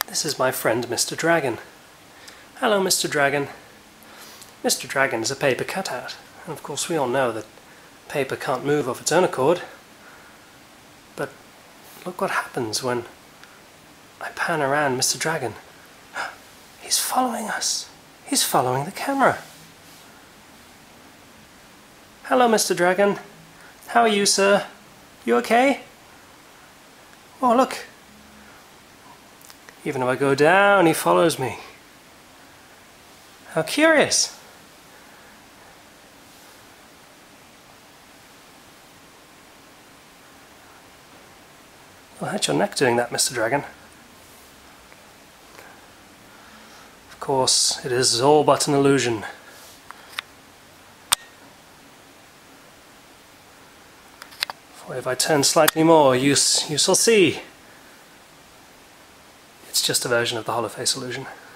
This is my friend Mr. Dragon. Hello, Mr. Dragon. Mr. Dragon is a paper cutout, and of course we all know that paper can't move of its own accord. But look what happens when I pan around Mr. Dragon. He's following us. He's following the camera. Hello, Mr. Dragon. How are you, sir? You okay? Oh, look. Even if I go down, he follows me. How curious. You'll hurt your neck doing that, Mr. Dragon. Of course, it is all but an illusion. For if I turn slightly more, you shall see. It's just a version of the hollow face illusion.